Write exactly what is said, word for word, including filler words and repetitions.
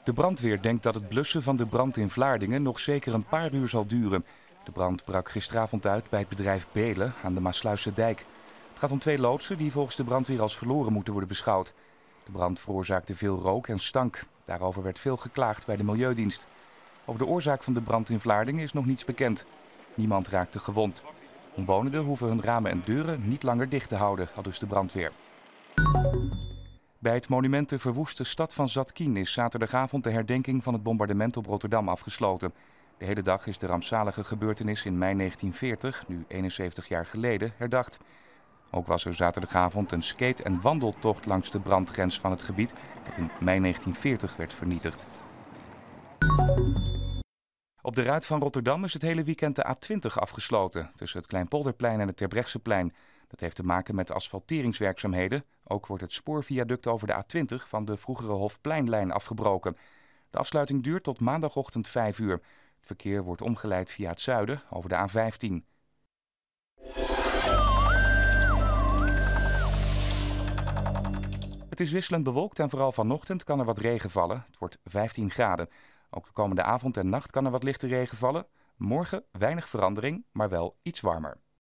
De brandweer denkt dat het blussen van de brand in Vlaardingen nog zeker een paar uur zal duren. De brand brak gisteravond uit bij het bedrijf Belen aan de Maasluisse dijk. Het gaat om twee loodsen die volgens de brandweer als verloren moeten worden beschouwd. De brand veroorzaakte veel rook en stank. Daarover werd veel geklaagd bij de Milieudienst. Over de oorzaak van de brand in Vlaardingen is nog niets bekend. Niemand raakte gewond. Omwonenden hoeven hun ramen en deuren niet langer dicht te houden, aldus de brandweer. Bij het monument de verwoeste stad van Zatkin is zaterdagavond de herdenking van het bombardement op Rotterdam afgesloten. De hele dag is de rampzalige gebeurtenis in mei negentien veertig, nu eenenzeventig jaar geleden, herdacht. Ook was er zaterdagavond een skate- en wandeltocht langs de brandgrens van het gebied dat in mei negentien veertig werd vernietigd. Op de Ruit van Rotterdam is het hele weekend de A twintig afgesloten, tussen het Kleinpolderplein en het Terbrechtseplein. Dat heeft te maken met de asfalteringswerkzaamheden. Ook wordt het spoorviaduct over de A twintig van de vroegere Hofpleinlijn afgebroken. De afsluiting duurt tot maandagochtend vijf uur. Het verkeer wordt omgeleid via het zuiden over de A vijftien. Het is wisselend bewolkt en vooral vanochtend kan er wat regen vallen. Het wordt vijftien graden. Ook de komende avond en nacht kan er wat lichte regen vallen. Morgen weinig verandering, maar wel iets warmer.